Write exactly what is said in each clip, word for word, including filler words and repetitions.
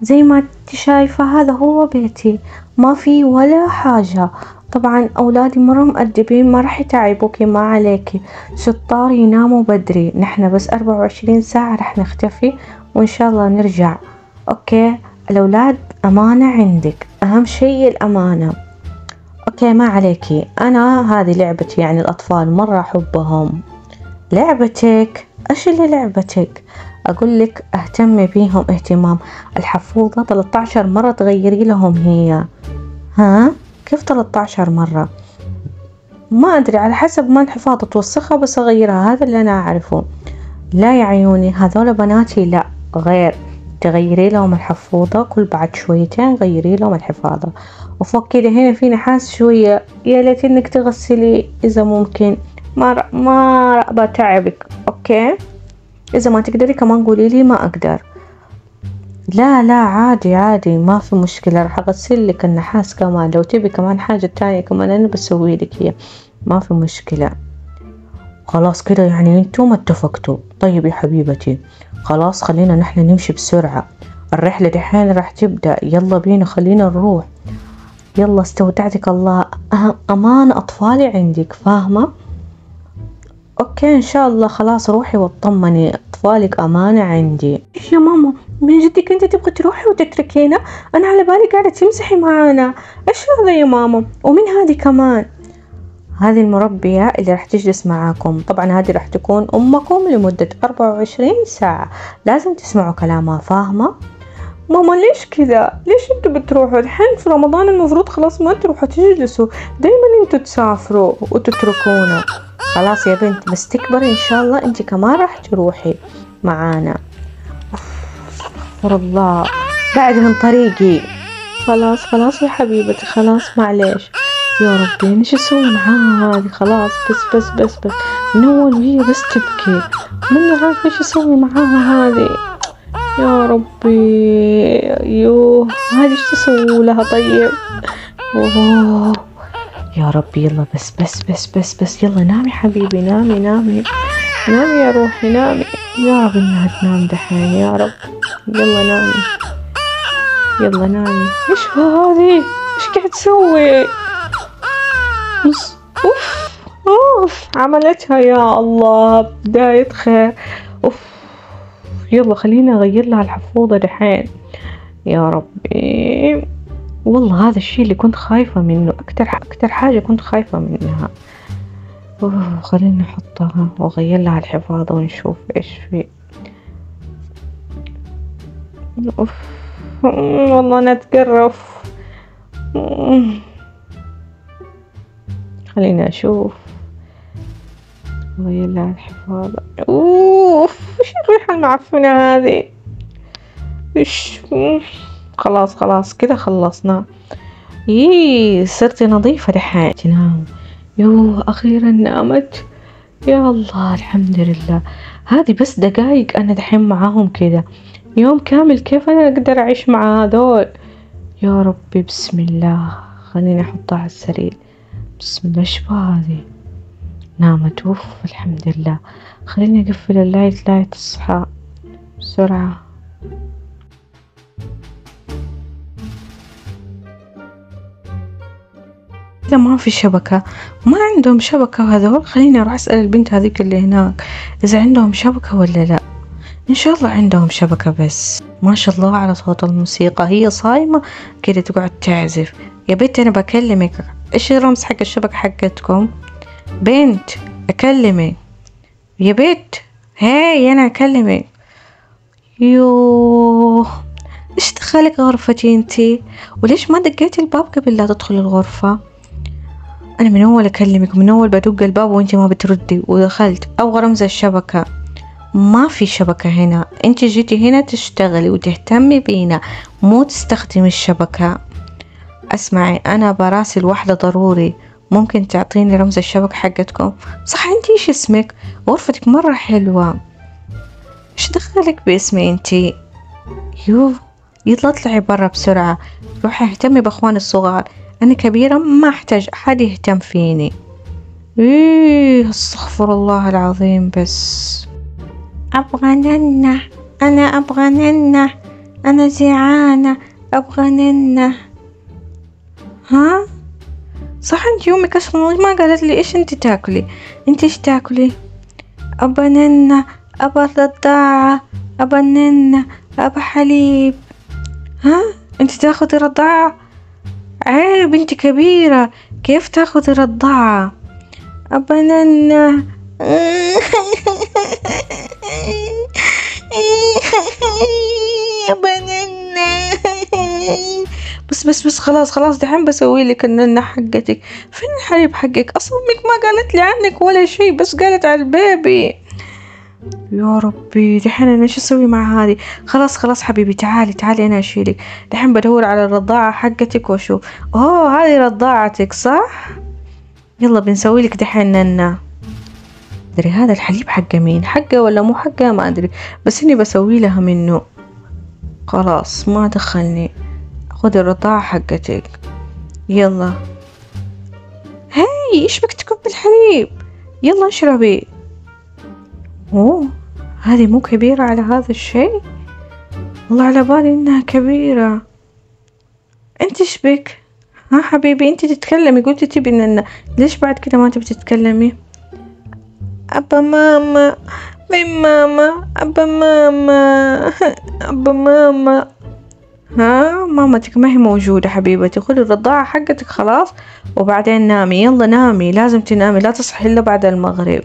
زي ما انت شايفة هذا هو بيتي، ما في ولا حاجة. طبعا أولادي مرة مؤدبين، ما راح يتعبوكي، ما عليكي، شطار يناموا بدري، نحن بس أربعة وعشرين ساعة راح نختفي وإن شاء الله نرجع. أوكي، الأولاد أمانة عندك، أهم شي الأمانة. أوكي ما عليكي، أنا هذه لعبتي، يعني الأطفال مرة أحبهم. لعبتك؟ إيش اللي لعبتك؟ أقول لك أهتمي بيهم اهتمام. الحفوضة ثلاثة عشر مرة تغيري لهم هي. ها؟ كيف ثلاثة عشر مرة؟ ما أدري، على حسب ما الحفاضة توسخها بس أغيرها، هذا اللي أنا أعرفه. لا يا عيوني، هذول بناتي لا، غير. تغيري لهم الحفوضة كل بعد شويتين، غيري لهم الحفاضة. وفوق كده هنا في نحاس شوية، يا ليت إنك تغسلي إذا ممكن، ما ر... ما رأبى تعبك. أوكي، إذا ما تقدري كمان قولي لي ما أقدر. لا لا عادي عادي، ما في مشكلة، راح أغسل لك النحاس كمان، لو تبي كمان حاجة تانية كمان أنا بسوي لك هي، ما في مشكلة. خلاص كده يعني انتم اتفقتوا. طيب يا حبيبتي خلاص، خلينا نحن نمشي بسرعة، الرحلة دحين راح تبدأ، يلا بينا خلينا نروح. يلا استودعتك الله، أمان أطفالي عندك، فاهمة؟ أوكي إن شاء الله، خلاص روحي واطمني، أطفالك أمانة عندي. إيش يا ماما، من جدك أنت تبغي تروحي وتتركينا؟ أنا على بالي قاعدة تمزحي معانا. إيش هذا يا ماما؟ ومن هذه كمان؟ هذه المربية اللي راح تجلس معاكم، طبعا هذه راح تكون أمكم لمدة أربعة وعشرين ساعة، لازم تسمعوا كلامها، فاهمة؟ ماما ليش كذا؟ ليش انتوا بتروحوا الحين في رمضان؟ المفروض خلاص ما تروحوا تجلسوا، دايما انتوا تسافروا وتتركونا. خلاص يا بنت، بس تكبري ان شاء الله انت كمان راح تروحي معانا. استغفر الله، بعد من طريقي. خلاص خلاص يا حبيبتي، خلاص معليش. يا ربي ايش اسوي معاها هذه؟ خلاص بس بس بس بس من اول وهي بس تبكي، ماني عارفه ايش اسوي معاها هذه. يا ربي، يوه هذه ايش تسوي لها طيب؟ اوه يا ربي، يلا بس بس بس بس بس يلا نامي حبيبي، نامي نامي نامي يا روحي نامي. يا رب انها تنام دحين، يا رب. يلا نامي يلا نامي. ايش هذه؟ ايش قاعد تسوي؟ اوف اوف عملتها، يا الله بداية خير. اوف يلا خليني اغير لها الحفوضة دحين. يا ربي والله هذا الشيء اللي كنت خايفة منه، اكتر اكتر حاجة كنت خايفة منها. اوه خليني احطها واغير لها الحفاضة ونشوف ايش في. اوف والله انا اتقرف. خليني اشوف، اغير لها الحفاضة. اوف ايش الريحة المعفنة هذه؟ ايش؟ خلاص خلاص كده خلصنا. يي صرتي نظيفة دحين تنام. يوه اخيرا نامت، يا الله الحمد لله. هذه بس دقايق انا دحين معاهم كده، يوم كامل كيف انا اقدر اعيش مع هذول؟ يا ربي بسم الله. خليني احطها على السرير. بسم الله. ايش هذه؟ نامت. اوف الحمد لله. خليني اقفل اللايت، لا تصحى بسرعة. إذا ما في شبكة، ما عندهم شبكة هذول، خليني أروح أسأل البنت هذيك اللي هناك إذا عندهم شبكة ولا لا. إن شاء الله عندهم شبكة. بس ما شاء الله على صوت الموسيقى، هي صايمة كده تقعد تعزف. يا بنت أنا بكلمك، إيش الرمز حق الشبكة حقتكم؟ بنت أكلمك يا بنت، هاي أنا أكلمك. يوه إيش دخلك غرفتي انتي؟ وليش ما دقيتي الباب قبل لا تدخل الغرفة؟ أنا من أول أكلمك، من أول بدق الباب وأنتي ما بتردي، ودخلت أبغى رمز الشبكة، ما في شبكة هنا. أنتي جيتي هنا تشتغلي وتهتمي بينا، مو تستخدمي الشبكة. أسمعي أنا براسل واحدة ضروري، ممكن تعطيني رمز الشبكة حقتكم؟ صح أنتي إيش اسمك؟ غرفتك مرة حلوة. إيش دخلك باسمي أنتي؟ يو يلا اطلعي برا بسرعة، روحي اهتمي بأخواني الصغار، أنا كبيرة ما أحتاج أحد يهتم فيني. إيه استغفر الله العظيم. بس أبغى ننة، أنا أبغى ننة، انا جيعانة ابغى ننة. ها صح انت يومك اصلا ما قالت لي ايش انت تاكلي؟ انت ايش تاكلي؟ ابى ننة، ابى رضاعة، ابى ننة، ابى حليب. ها انت تاخذي رضاعة؟ عيب انت كبيرة، كيف تاخذي رضاعة؟ ابى ننة. ابى ننة. بس بس بس خلاص خلاص دحين بسوي لك الننة حقتك. فين الحليب حقك؟ اصلا امك ما قالت لي عنك ولا شيء، بس قالت على البيبي. يا ربي دحين انا ايش اسوي مع هذه؟ خلاص خلاص حبيبي تعالي تعالي انا اشيلك. دحين بدور على الرضاعة حقتك واشوف. اوه هذه رضاعتك صح؟ يلا بنسوي لك دحين ننة. ادري هذا الحليب حق مين، حقه ولا مو حقه ما ادري، بس اني بسوي لها منه. خلاص ما دخلني. خذي الرضاعة حقتك يلا. هاي ايش بك تكب الحليب؟ يلا اشربي. اوه هذه مو كبيرة على هذا الشيء، والله على بالي انها كبيرة. انت ايش بك؟ ها حبيبي انت تتكلمي، قلتي تبي ننة، ليش بعد كده ما تبي تتكلمي؟ ابا ماما، بين ماما، ابا ماما، ابا ماما. ها مامتك ما هي موجودة حبيبتي، خذي الرضاعة حقتك خلاص وبعدين نامي. يلا نامي، لازم تنامي، لا تصحي الا بعد المغرب.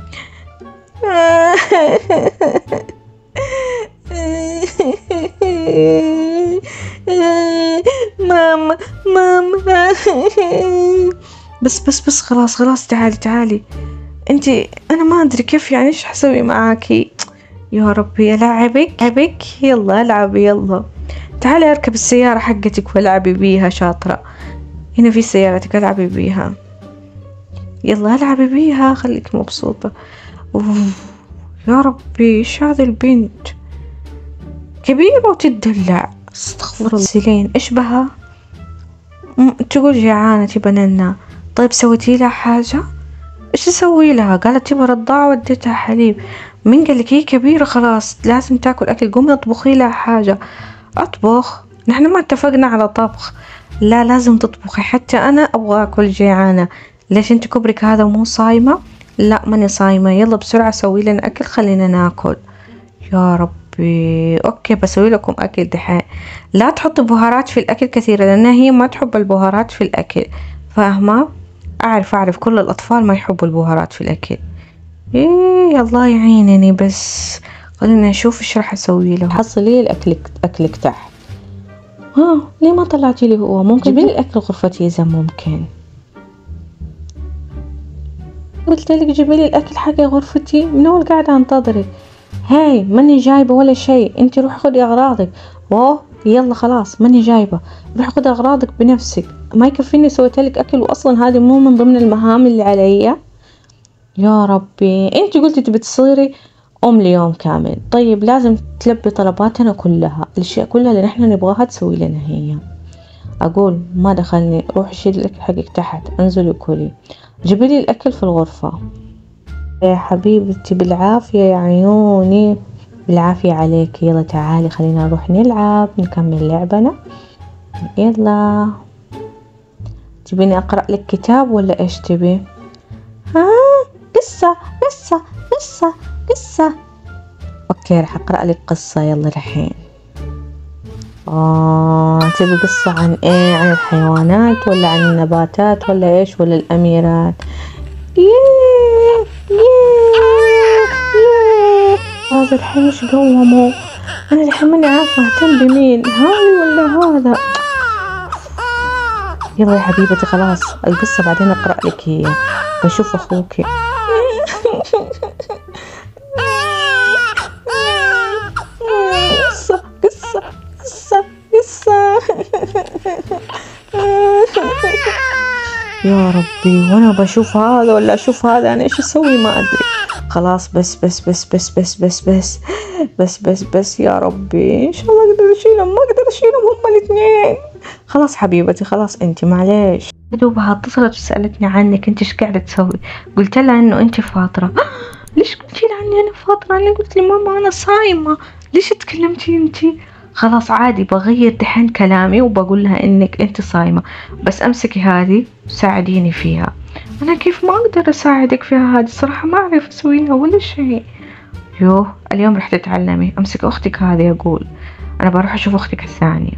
ماما ماما. بس بس بس خلاص خلاص تعالي تعالي. انتي انا ما ادري كيف يعني ايش حسوي معاكي. يا ربي العبك العبك. يلا العبي يلا. تعالي اركب السيارة حقتك والعبي بيها شاطرة. هنا في سيارتك العبي بيها. يلا العبي بيها خليك مبسوطة. أوف. يا ربي ايش هذه البنت كبيرة وتدلع. استغفر الله. سيلين ايش بها؟ تقول جيعانة تبى ننة. طيب سويتي لها حاجة؟ ايش اسوي لها؟ قالت تبى رضاعة وديتها حليب. مين قالك هي كبيرة خلاص لازم تاكل اكل؟ قومي اطبخي لها حاجة. اطبخ؟ نحن ما اتفقنا على طبخ. لا لازم تطبخي، حتى انا ابغى اكل جيعانة. ليش انت كبرك هذا ومو صايمة؟ لا ماني صايمة. يلا بسرعة سوي لنا اكل خلينا ناكل. يا ربي اوكي بسوي لكم اكل دحين. لا تحطي بهارات في الاكل كثيرة لانها هي ما تحب البهارات في الاكل، فاهمة؟ اعرف اعرف كل الاطفال ما يحبوا البهارات في الاكل. ايه الله يعينني. بس خلينا نشوف ايش راح اسوي له. حصلي الاكل اكلك تحت. ها ليه ما طلعتي لي هو؟ ممكن جيبي لي الاكل غرفتي اذا ممكن. قلت لك جيبي لي الاكل حق غرفتي، من اول قاعده انتظرك. هاي ماني جايبه ولا شيء، انت روحي خذي اغراضك. واو يلا خلاص ماني جايبه، روحي خذي اغراضك بنفسك. ما يكفيني سويت لك اكل واصلا هذه مو من ضمن المهام اللي علي. يا ربي انت قلتي تبي تصيري ام ليوم كامل. طيب لازم تلبي طلباتنا كلها، الاشياء كلها اللي نحن نبغاها تسوي لنا هي. اقول ما دخلني. روحي شيلي الاكل حقك تحت، انزلي وكلي. جيبي لي الاكل في الغرفة. يا حبيبتي بالعافية يا عيوني، بالعافية عليك. يلا تعالي خلينا نروح نلعب نكمل لعبنا. يلا تبيني اقرأ لك كتاب ولا ايش تبي؟ ها قصة قصة قصة قصة. اوكي راح اقرأ لك قصة. يلا الحين. اه تبي قصة عن ايه؟ عن الحيوانات ولا عن النباتات ولا ايش ولا الاميرات؟ ياه ياه ياه. هذا الحين ايش قومه؟ انا الحين ماني عارفة اهتم بمين، هذا ولا هذا. يلا يا حبيبتي خلاص القصة بعدين اقرأ لك هي. بشوف اخوكي. قصة قصة قصة قصة. يا ربي وانا بشوف هذا ولا اشوف هذا، انا ايش اسوي ما ادري. خلاص بس بس بس بس بس بس بس بس بس بس يا ربي ان شاء الله اقدر اشيلهم. ما اقدر اشيلهم هما الاثنين. خلاص حبيبتي خلاص انتي معليش. دوبها اتصلت وسألتني عنك، انت ايش قاعدة تسوي؟ قلت لها انه انت فاطرة. ليش قلتي لها اني انا فاطرة؟ انا قلت لي ماما انا صايمة. ليش تكلمتي انتي؟ خلاص عادي بغير دحين كلامي وبقول لها انك انت صايمة، بس امسكي هذه ساعديني فيها. انا كيف ما اقدر اساعدك فيها هذه صراحة، ما اعرف اسوي لها ولا شيء. يوه اليوم رح تتعلمي. امسك اختك هذه، اقول انا بروح اشوف اختك الثانية.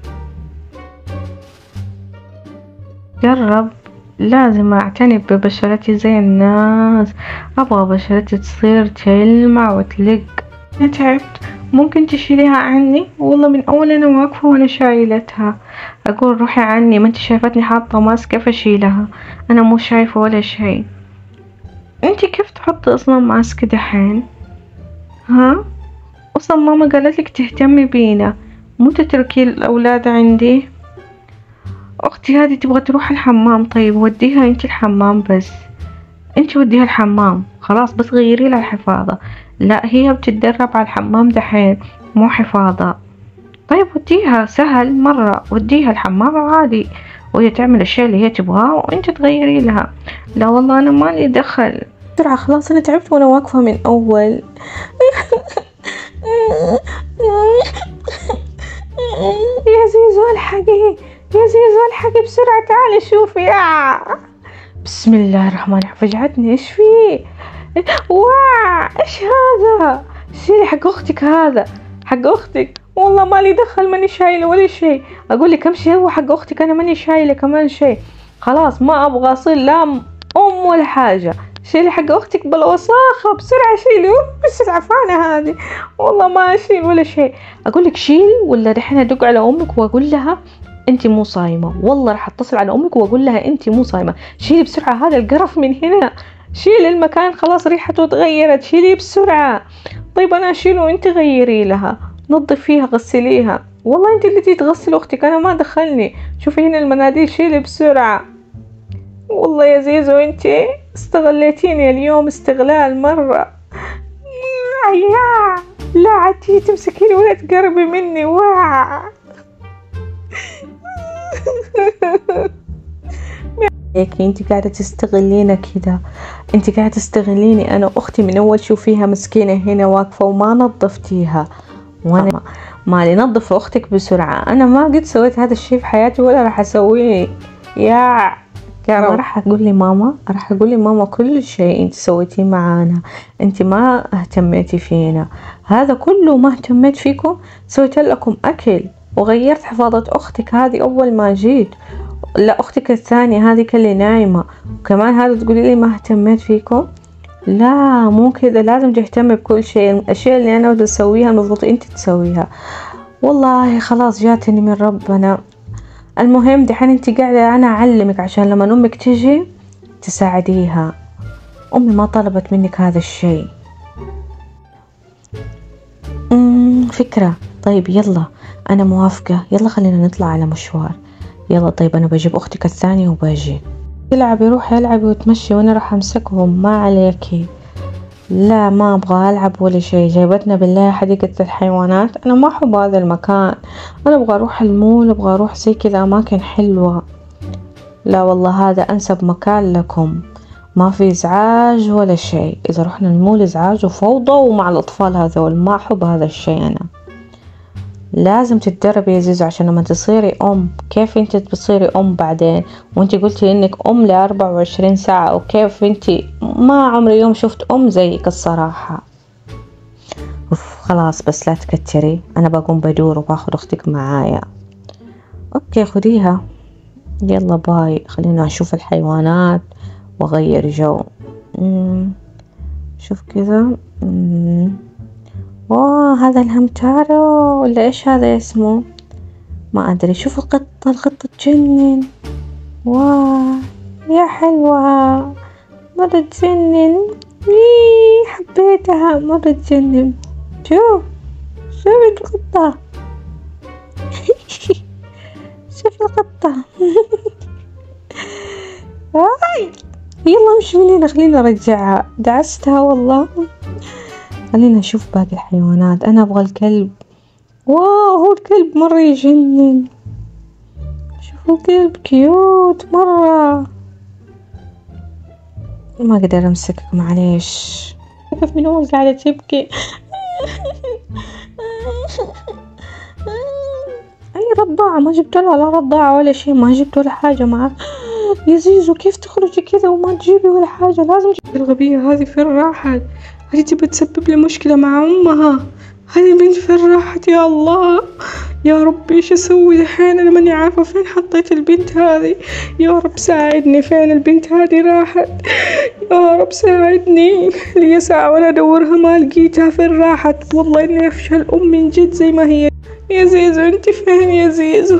جرب، لازم اعتني ببشرتي زي الناس، ابغى بشرتي تصير تلمع وتلق. انا تعبت، ممكن تشيليها عني؟ والله من اول انا واقفة وانا شايلتها. اقول روحي عني، ما انت شايفتني حاطة ماسك، كيف اشيلها؟ انا مو شايفة ولا شيء. انت كيف تحطي اصلا ماسك دحين؟ ها، اصلا ماما قالت لك تهتمي بينا، مو تتركي الاولاد عندي. اختي هذه تبغى تروح الحمام، طيب وديها انت الحمام، بس انت وديها الحمام خلاص، بس غيري لها الحفاضة. لا هي بتتدرب على الحمام دحين، مو حفاضة. طيب وديها، سهل مرة، وديها الحمام عادي، وهي تعمل الشيء اللي هي تبغاه وانت تغيري لها. لا والله انا مالي دخل. بسرعة خلاص انا تعبت وانا واقفة من اول. يا زيزو الحقي، يا زيزو الحقي بسرعة، تعالي شوفي. يا بسم الله الرحمن الرحيم، فجعتني، ايش فيه؟ واع ايش هذا؟ شيلي حق اختك هذا، حق اختك. والله مالي دخل، ماني شايله ولا شيء. اقول لك امشي، هو حق اختك، انا ماني شايله كمان شيء. خلاص ما ابغى اصير لا ام ولا حاجه. شيلي حق اختك بالوساخه بسرعه، شيلي. بس العفانه هذه، والله ما اشيل ولا شيء. اقول لك شيلي ولا دحين ادق على امك واقول لها انت مو صايمه. والله راح اتصل على امك واقول لها انت مو صايمه. شيلي بسرعه هذا القرف من هنا، شيلي المكان خلاص ريحته تغيرت، شيليه بسرعه. طيب انا اشيله وانت غيري لها، نظفيها غسليها. والله انت اللي تغسل اختك، انا ما دخلني. شوفي هنا المناديل، شيلي بسرعه. والله يا زيزو انت استغليتيني اليوم استغلال مره. يا لا عتي تمسكيني ولا تقربي مني. واع هيك انت قاعدة تستغلينا كذا، انت قاعدة تستغليني انا اختي من اول. شوفيها مسكينة هنا واقفة وما نظفتيها، وانا مالي نظف اختك بسرعة. انا ما قد سويت هذا الشيء في حياتي ولا راح اسويه. يا كرم، راح اقول لي ماما، راح اقول لي ماما كل شيء انت سويتيه معانا، انت ما اهتميتي فينا. هذا كله ما اهتميت فيكم، سويت لكم اكل وغيرت حفاضة اختك هذه اول ما جيت. لا اختك الثانية هذه اللي نايمة، وكمان هذا تقولي لي ما اهتميت فيكم؟ لا مو كذا، لازم تهتمي بكل شيء. الاشياء اللي انا بدي اسويها المفروض انت تسويها. والله خلاص جاتني من ربنا. المهم دحين انت قاعدة انا اعلمك عشان لما امك تجي تساعديها. امي ما طلبت منك هذا الشيء. امم فكرة، طيب يلا انا موافقة، يلا خلينا نطلع على مشوار. يلا طيب انا بجيب اختك الثانية وباجي. يلعبي روحي العبي وتمشي وانا راح امسكهم، ما عليكي. لا ما ابغى العب ولا شيء، جايبتنا بالله حديقة الحيوانات، انا ما احب هذا المكان. انا ابغى اروح المول، ابغى اروح زي كذا اماكن حلوة. لا والله هذا انسب مكان لكم، ما في ازعاج ولا شيء. اذا رحنا المول ازعاج وفوضى ومع الاطفال هذول، ما احب هذا الشيء انا. لازم تتدربي يا زيزو عشان لما تصيري ام. كيف انت بتصيري ام بعدين وانت قلتي انك ام لاربعة وعشرين ساعة، وكيف انت ما عمري يوم شفت ام زيك الصراحة. اوف خلاص بس لا تكتري، انا بقوم بدور وباخذ اختك معايا. اوكي خديها، يلا باي. خلينا نشوف الحيوانات واغير جو. مم. شوف كذا. مم. واو هذا الهمتارو ولا ايش هذا اسمه، ما ادري. شوف القطة، القطة تجنن. واو يا حلوة، مرة تجنن. وي حبيتها، مرة تجنن. شوف شوف القطة. شوف القطة. هاي يلا مش من هنا، خلينا نرجعها، دعستها والله. خلينا نشوف باقي الحيوانات. انا ابغى الكلب. واو هو الكلب مرة يجنن، شوفوا الكلب كيوت مرة. ما اقدر امسكك معليش، كيف من اول قاعدة تبكي. رضاعة، ما جبت لها لا رضاعة ولا شي، ما جبت ولا حاجة معاه. يا زيزو كيف تخرجي كذا وما تجيبي ولا حاجة؟ لازم تجيبي. الغبية هذه فين راحت؟ هذه تبي تسبب لي مشكلة مع أمها. هذه بنت فين راحت يا الله؟ يا ربي ايش اسوي الحين؟ انا ماني عارفة فين حطيت البنت هذه. يا رب ساعدني، فين البنت هذه راحت؟ يا رب ساعدني، لي ساعة وانا ادورها ما لقيتها، فين راحت؟ والله اني افشل ام من جد زي ما هي. يا زيزو انت فين يا زيزو؟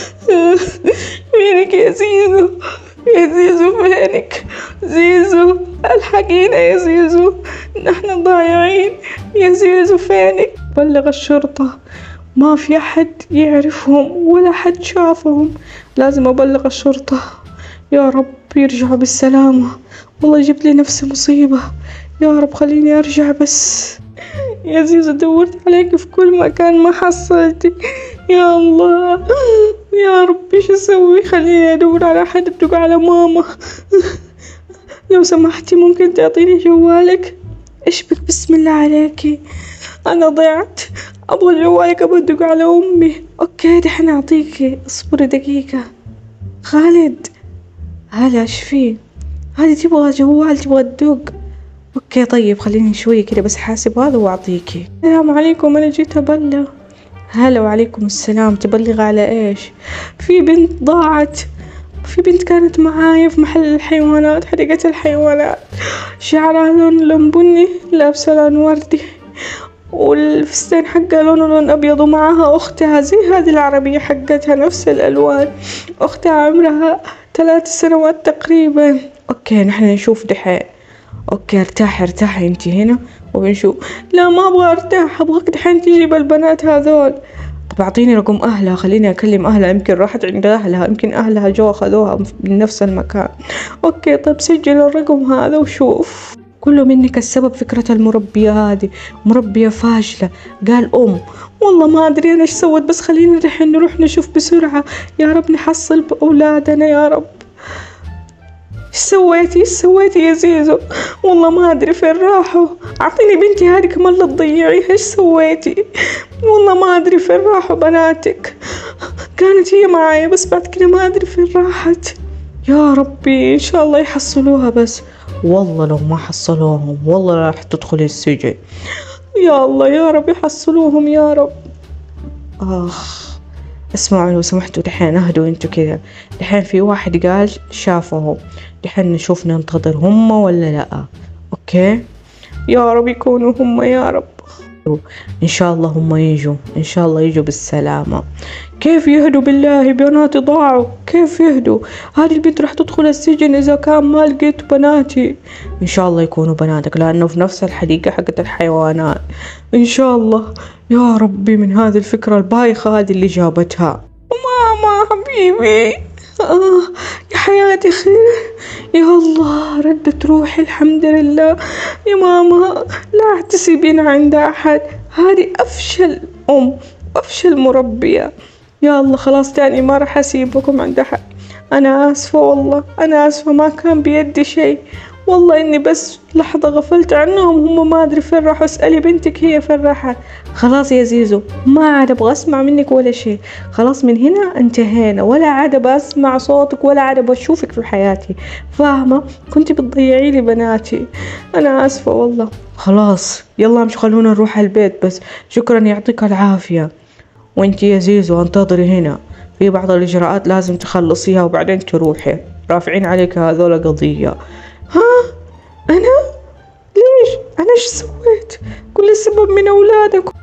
فينك يا زيزو؟ يا زيزو فينك؟ زيزو الحقينا يا زيزو، نحن ضايعين. يا زيزو فينك؟ بلغ الشرطة، ما في أحد يعرفهم ولا حد شافهم، لازم أبلغ الشرطة. يا رب يرجعوا بالسلامة، والله جبت لي نفسي مصيبة. يا رب خليني أرجع بس. يا زيزو دورت عليك في كل مكان ما حصلتك. يا الله يا رب ايش اسوي؟ خليني ادور على حد، ادق على ماما. لو سمحتي ممكن تعطيني جوالك؟ ايش بك؟ بسم الله عليكي، انا ضعت، ابغى جوالك، ابغى ادق على امي. اوكي دحين اعطيكي، اصبري دقيقة. خالد هلا ايش فيه؟ هذه تبغى جوال، تبغى تدق؟ اوكي طيب خليني شوي كده بس حاسب هذا واعطيكي. السلام عليكم، انا جيت ابلغ. هلا وعليكم السلام، تبلغ على ايش؟ في بنت ضاعت، في بنت كانت معايا في محل الحيوانات، حديقة الحيوانات، شعرها لون لون بني، لابسة لون وردي، والفستان حقها لونه لون ابيض، ومعاها اختها زي هذه العربية حقتها نفس الالوان. اختها عمرها ثلاث سنوات تقريبا. اوكي نحن نشوف دحين. اوكي ارتاحي ارتاحي انتي هنا وبنشوف. لا ما ابغى ارتاح، ابغاك دحين تجيب البنات هذول. طب اعطيني رقم اهلها، خليني اكلم اهلها، يمكن راحت عند اهلها، يمكن اهلها جو اخذوها من نفس المكان. اوكي طيب سجل الرقم هذا وشوف. كله منك السبب، فكرة المربية هذه، مربية فاشلة. قال ام، والله ما ادري انا ايش سوت، بس خلينا دحين نروح نشوف بسرعة. يا رب نحصل باولادنا يا رب. ايش سويتي؟ ايش سويتي يا زيزو؟ والله ما ادري فين راحوا. اعطيني بنتي هذه كمان لا تضيعيها. ايش سويتي؟ والله ما ادري فين راحوا بناتك، كانت هي معايا بس بعد كده ما ادري فين راحت. يا ربي ان شاء الله يحصلوها، بس والله لو ما حصلوهم والله راح تدخلي السجن. يا الله يا رب يحصلوهم يا رب. اخ اسمعوا لو سمحتوا دحين اهدوا انتوا كذا. دحين في واحد قال شافهم، دحين نشوف ننتظر هم ولا لا. اوكي يا رب يكونوا هم يا رب، ان شاء الله هم يجوا، ان شاء الله يجوا بالسلامة. كيف يهدوا بالله؟ بناتي ضاعوا، كيف يهدوا؟ هذه البنت راح تدخل السجن اذا كان ما لقيت بناتي. ان شاء الله يكونوا بناتك لانه في نفس الحديقة حقت الحيوانات. ان شاء الله يا ربي، من هذه الفكرة البايخة هذه اللي جابتها. ماما حبيبي، آه يا حياتي خير. يا الله ردت روحي الحمد لله. يا ماما لا تسيبين عند أحد، هذه أفشل أم، أفشل مربية. يا الله خلاص تاني ما راح أسيبكم عند أحد. أنا آسفة والله، أنا آسفة ما كان بيدي شيء، والله إني بس لحظة غفلت عنهم، هم ما أدري فين راحوا. اسألي بنتك هي فين راحت. خلاص يا زيزو ما عاد أبغى أسمع منك ولا شيء، خلاص من هنا انتهينا، ولا عاد بسمع صوتك ولا عاد بشوفك في حياتي، فاهمة؟ كنت بتضيعي لي بناتي، أنا آسفة والله. خلاص يلا امشي خلونا نروح البيت بس. شكرا يعطيك العافية. وانتي يا زيزو انتظري هنا، في بعض الإجراءات لازم تخلصيها وبعدين تروحي، رافعين عليك هذول قضية. ها أنا؟ ليش؟ أنا إيش سويت؟ كل السبب من أولادك.